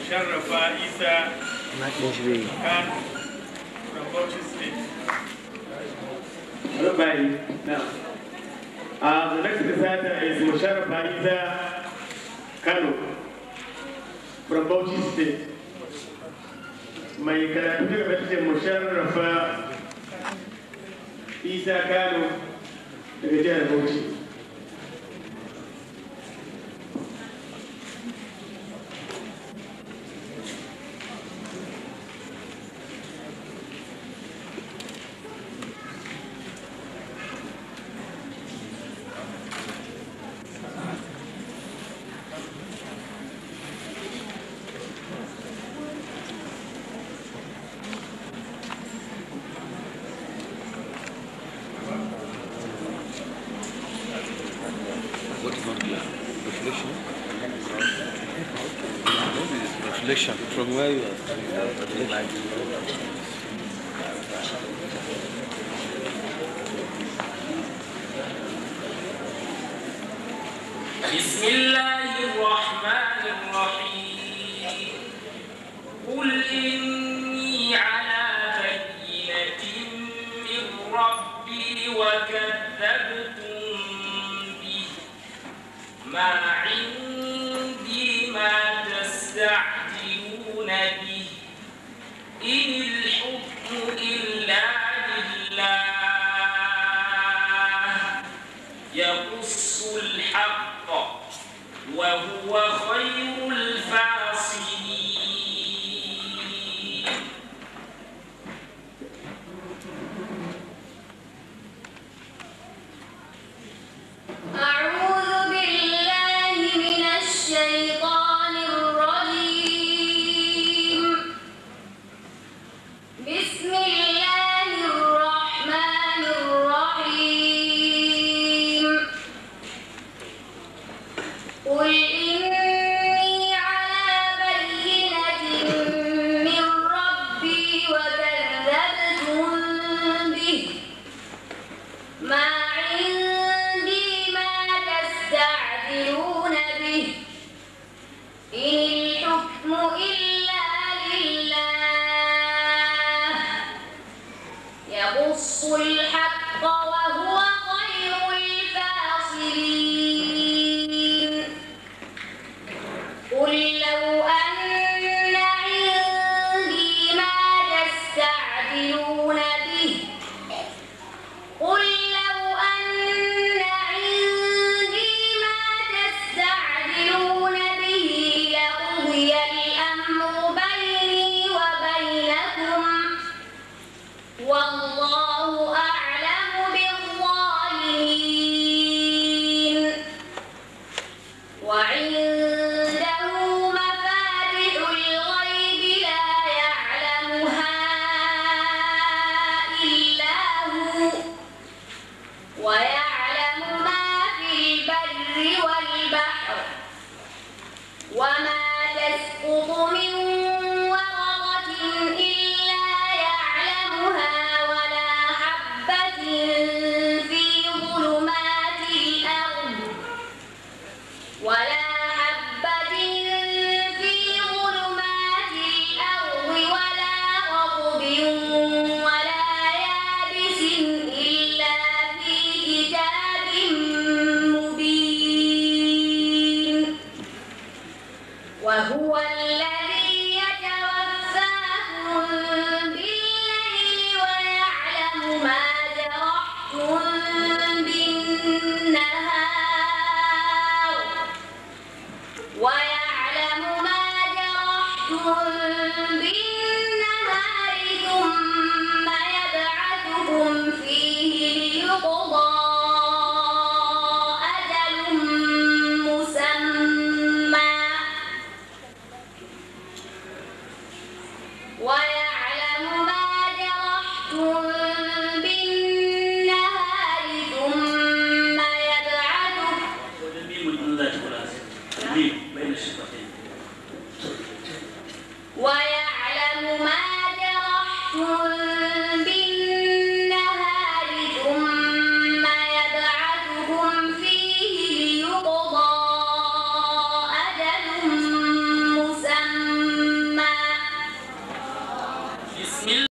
Musharrafa Isa Khan from Bauchi State. Everybody, now. The next presenter is Musharrafa Isa Kano from Bauchi State. Mai karatu daga batun Musharrafa Isa Kano daga jihar Bauchi. Reflection from where you are. بسم الله الرحمن الرحيم قل إني على بينة من ربي وكذبتم به ما عندي ما تستعجلون به إن الحكم إلا لله يقص الحق وهو خير الفاصلين أعوذ بالله من الشيطان الرجيم بسم الله الرحمن الرحيم قل إني على بينة من ربي وكذبتم به ما عندي ما تستعجلون به إن الحكم إلا لله يقص الحق وهو خير الفاصلين قل لو أن عندي ما تستعجلون به قل لو أن عندي ما تستعجلون به لقضي الأمر بيني وبينكم والله أعلم بالظالمين وعنده مفاتح الغيب لا يعلمها إلا هو ويعلم ما في البر والبحر وما تسقط من ورقة إلا يعلمها ولا حبة في ظلمات الأرض ولا حبة في ظلمات الأرض ولا رطب ولا يابس إلا في كتاب مبين وهو الذي يتوفاكم بالليل ويعلم ما جرحتم بالنهار ويعلم ما جرحتم بالنهار ثم يبعثكم فيه ليقضى أجل مسمى ويعلم ما جرحتم بالنهار ثم يبعثكم ويعلم ما جرحتم بالنهار ثم يبعثكم فيه ليقضى أجل مسمى بسم الله